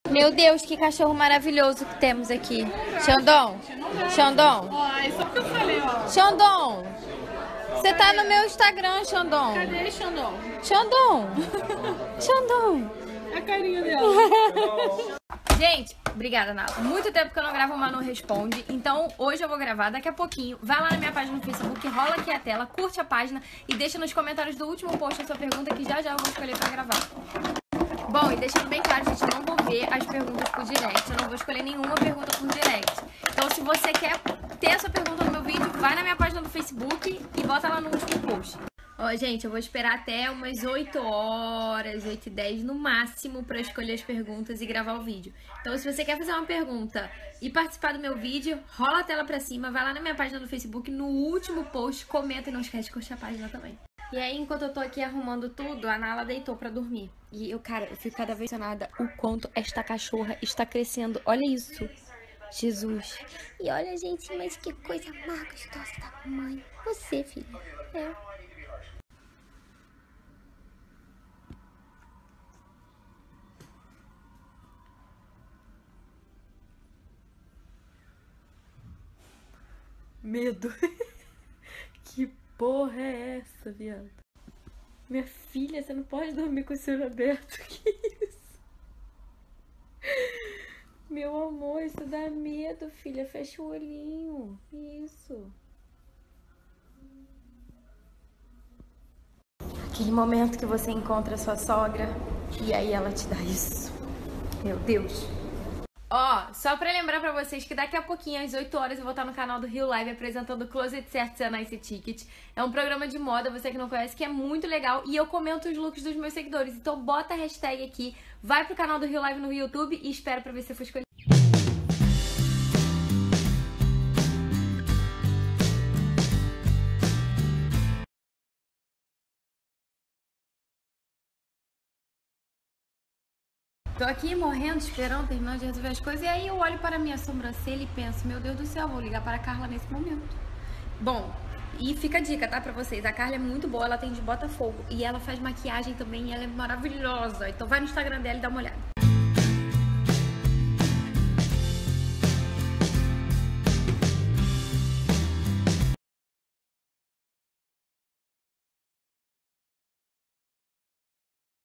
Meu Deus, que cachorro maravilhoso que temos aqui. Xandão, Xandão, Ó, só que eu falei, ó. Xandão. Você tá no meu Instagram, Xandão. Cadê Xandão? Xandão. Xandão. A carinha dela. Gente, obrigada, Nala. Muito tempo que eu não gravo o Manu Responde, então hoje eu vou gravar daqui a pouquinho. Vai lá na minha página no Facebook, rola aqui a tela, curte a página e deixa nos comentários do último post a sua pergunta que já eu vou escolher pra gravar. Bom, e deixando bem claro, gente, eu não vou ver as perguntas por direct, eu não vou escolher nenhuma pergunta por direct. Então, se você quer ter a sua pergunta no meu vídeo, vai na minha página do Facebook e bota lá no último post. Ó, gente, eu vou esperar até umas 8 horas, 8h10 no máximo pra escolher as perguntas e gravar o vídeo. Então, se você quer fazer uma pergunta e participar do meu vídeo, rola a tela pra cima, vai lá na minha página do Facebook, no último post, comenta e não esquece de curtir a página também. E aí, enquanto eu tô aqui arrumando tudo, a Nala deitou pra dormir. E eu, cara, eu fico cada vez impressionada o quanto esta cachorra está crescendo. Olha isso. Jesus. E olha, gente, mas que coisa mais gostosa da mãe. Você, filha. É. Medo. Que porra é essa, viado? Minha filha, você não pode dormir com o olho aberto. Que isso? Meu amor, isso dá medo, filha. Fecha o olhinho. Isso. Aquele momento que você encontra a sua sogra e aí ela te dá isso. Meu Deus. Ó, só pra lembrar pra vocês que daqui a pouquinho, às 8 horas, eu vou estar no canal do Rio Live apresentando o Closet Certo e a Nice Ticket. É um programa de moda, você que não conhece, que é muito legal. E eu comento os looks dos meus seguidores. Então bota a hashtag aqui, vai pro canal do Rio Live no YouTube e espera pra ver se eu for escolhido. Tô aqui morrendo, esperando, terminando de resolver as coisas. E aí eu olho para a minha sobrancelha e penso, meu Deus do céu, vou ligar para a Carla nesse momento. Bom, e fica a dica, tá, pra vocês. A Carla é muito boa, ela tem de Botafogo. E ela faz maquiagem também e ela é maravilhosa. Então vai no Instagram dela e dá uma olhada.